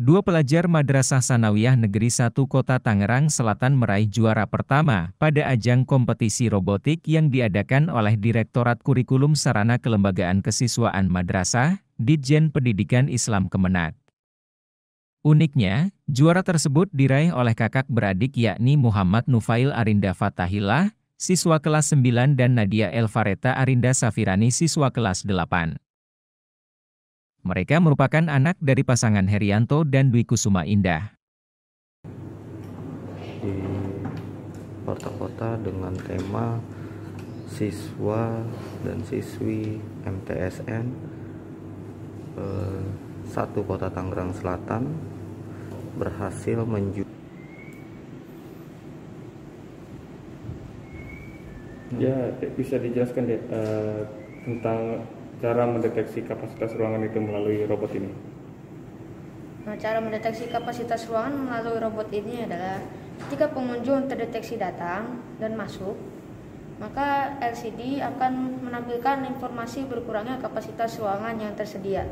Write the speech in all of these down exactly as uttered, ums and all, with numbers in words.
Dua pelajar Madrasah Sanawiyah Negeri satu Kota Tangerang Selatan meraih juara pertama pada ajang kompetisi robotik yang diadakan oleh Direktorat Kurikulum Sarana Kelembagaan Kesiswaan Madrasah, Ditjen Pendidikan Islam Kemenak. Uniknya, juara tersebut diraih oleh kakak beradik yakni Muhammad Nufail Arinda Fatahillah, siswa kelas sembilan dan Nadia Elvareta Arinda Safirani siswa kelas delapan. Mereka merupakan anak dari pasangan Herianto dan Dwi Kusuma Indah. Di kota-kota dengan tema siswa dan siswi M T S N eh, satu Kota Tangerang Selatan berhasil menju Ya, bisa dijelaskan deh uh, tentang cara mendeteksi kapasitas ruangan itu melalui robot ini. Nah, cara mendeteksi kapasitas ruangan melalui robot ini adalah ketika pengunjung terdeteksi datang dan masuk, maka L C D akan menampilkan informasi berkurangnya kapasitas ruangan yang tersedia.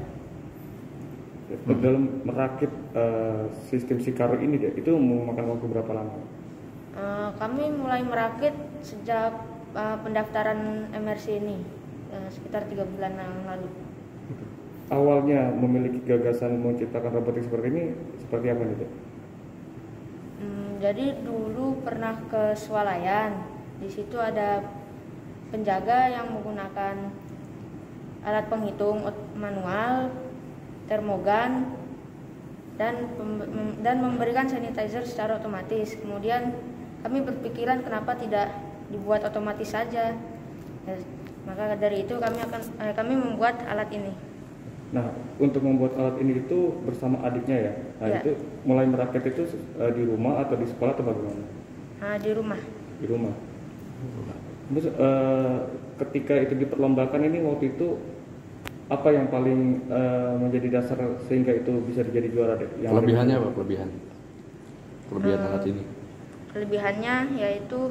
Dalam merakit uh, sistem Sikaro ini deh, itu memakan waktu berapa lama? Uh, kami mulai merakit sejak uh, pendaftaran M R C ini. Sekitar tiga bulan yang lalu. Awalnya memiliki gagasan menciptakan robotik seperti ini seperti apa nih? Hmm, jadi dulu pernah ke swalayan. Di situ ada penjaga yang menggunakan alat penghitung manual, termogan, dan dan memberikan sanitizer secara otomatis. Kemudian kami berpikiran kenapa tidak dibuat otomatis saja. Maka dari itu kami akan eh, kami membuat alat ini. Nah, untuk membuat alat ini itu bersama adiknya ya. Nah, ya. Itu mulai merakit itu uh, di rumah atau di sekolah atau bagaimana? Nah, di rumah. Di rumah. Terus uh, ketika itu diperlombakan ini waktu itu apa yang paling uh, menjadi dasar sehingga itu bisa jadi juara deh? Yang kelebihannya apa kelebihan? Kelebihan uh, alat ini? Kelebihannya yaitu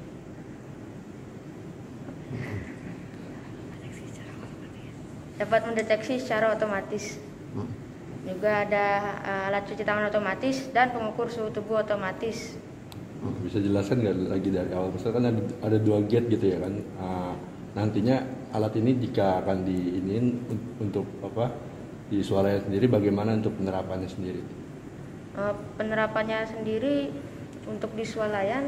dapat mendeteksi secara otomatis. Hmm. Juga ada uh, alat cuci tangan otomatis dan pengukur suhu tubuh otomatis. Hmm, bisa jelaskan nggak lagi dari awal? Misalkan ada, ada dua gate gitu ya kan. Uh, nantinya alat ini jika akan diinin untuk apa di swalayan sendiri, bagaimana untuk penerapannya sendiri? Uh, penerapannya sendiri untuk di swalayan,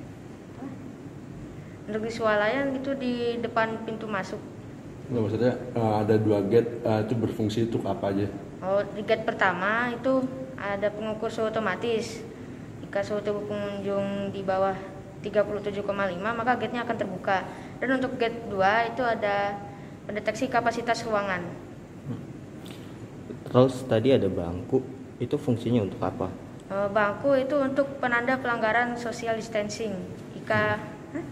untuk di swalayan itu di depan pintu masuk. Nggak, maksudnya uh, ada dua gate uh, itu berfungsi untuk apa aja? Oh, di gate pertama itu ada pengukur suhu otomatis. Jika suhu tubuh pengunjung di bawah tiga puluh tujuh koma lima maka gate-nya akan terbuka. Dan untuk gate dua itu ada pendeteksi kapasitas ruangan. Terus tadi ada bangku, itu fungsinya untuk apa? Oh, bangku itu untuk penanda pelanggaran social distancing. Jika hmm.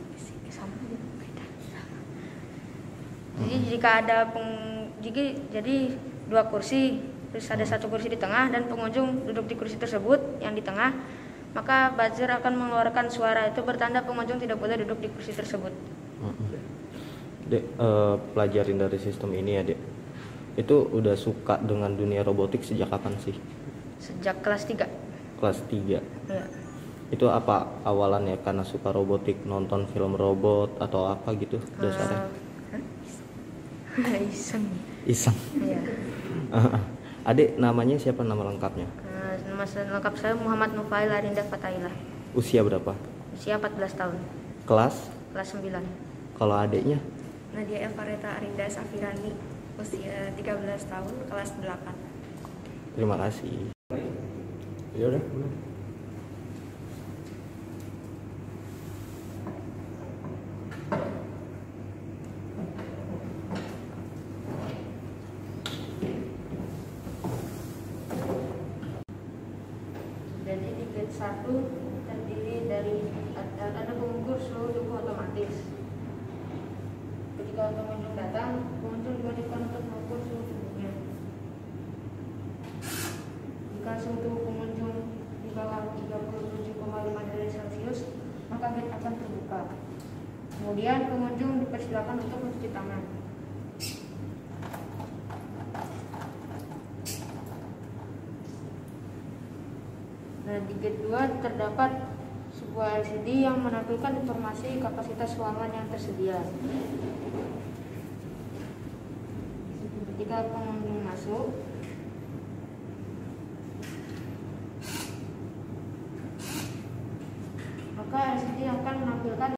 Jadi jika ada peng, jadi, jadi dua kursi, terus ada satu kursi di tengah dan pengunjung duduk di kursi tersebut yang di tengah, maka buzzer akan mengeluarkan suara itu bertanda pengunjung tidak boleh duduk di kursi tersebut. Dek, uh, pelajarin dari sistem ini ya, Dek. Itu udah suka dengan dunia robotik sejak kapan sih? Sejak kelas tiga. Kelas tiga? Ya. Itu apa awalannya, karena suka robotik, nonton film robot atau apa gitu dasarnya? Uh, Iseng. Iseng. Iya. Adik namanya siapa, nama lengkapnya? Uh, nama lengkap saya Muhammad Nufail Arinda Fatahillah. Usia berapa? Usia empat belas tahun. Kelas? Kelas sembilan. Kalau adiknya? Nadia Elvareta Arinda Safirani. Usia tiga belas tahun, kelas delapan. Terima kasih. Ya udah. Jadi di gate satu terdiri dari ada, ada pengukur suhu tubuh otomatis. Ketika pengunjung datang, pengunjung diwajibkan untuk mengukur suhu tubuhnya. Jika suhu tubuh pengunjung di bawah tiga puluh tujuh koma lima derajat Celcius, maka gate akan terbuka. Kemudian pengunjung dipersilakan untuk mencuci tangan. Nah, di gate dua terdapat sebuah L C D yang menampilkan informasi kapasitas ruangan yang tersedia. Ketika pengunjung masuk, maka L C D akan menampilkan